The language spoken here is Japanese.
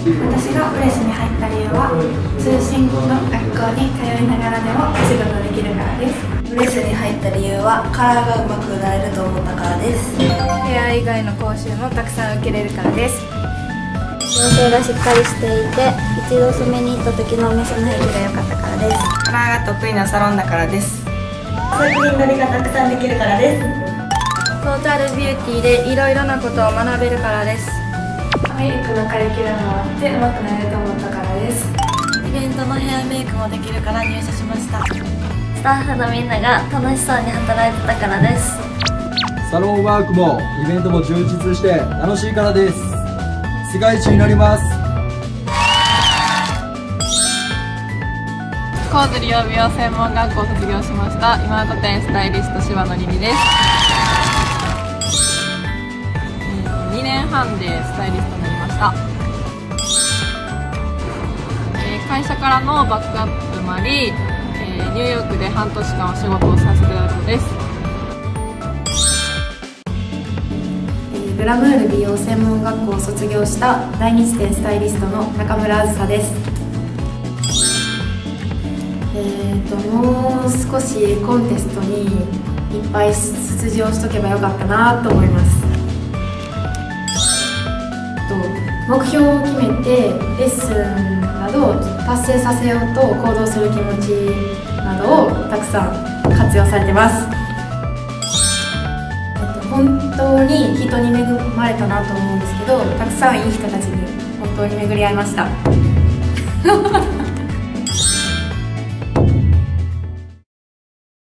私がブレスに入った理由は通信の学校に通いながらでもお仕事できるからです。 ブレスに入った理由は体が上手くなれると思ったからです。 ヘア以外の講習もたくさん受けれるからです。 矯正がしっかりしていて、一度染めに行った時のお店の壁が良かったからです。 カラーが得意なサロンだからです。 作品撮りがたくさんできるからです。 トータルビューティーでいろいろなことを学べるからです。メイクのカリキュラムもあって上手くなれると思ったからです。 イベントのヘアメイクもできるから入社しました。 スタッフのみんなが楽しそうに働いてたからです。 サロンワークもイベントも充実して楽しいからです。世界一になります。 神津理容美容専門学校を卒業しました今里店スタイリスト柴野里美です。2年半でスタイリストになりました。会社からのバックアップもあり、ニューヨークで半年間お仕事をさせていただくのです。 グラムール美容専門学校を卒業した大日店スタイリストの中村あずさです。もう少しコンテストにいっぱい出場しとけばよかったなと思います。目標を決めてレッスンなどを達成させようと行動する気持ちなどをたくさん活用されてます。本当に人に恵まれたなと思うんですけど、たくさんいい人たちに本当に巡り合いました。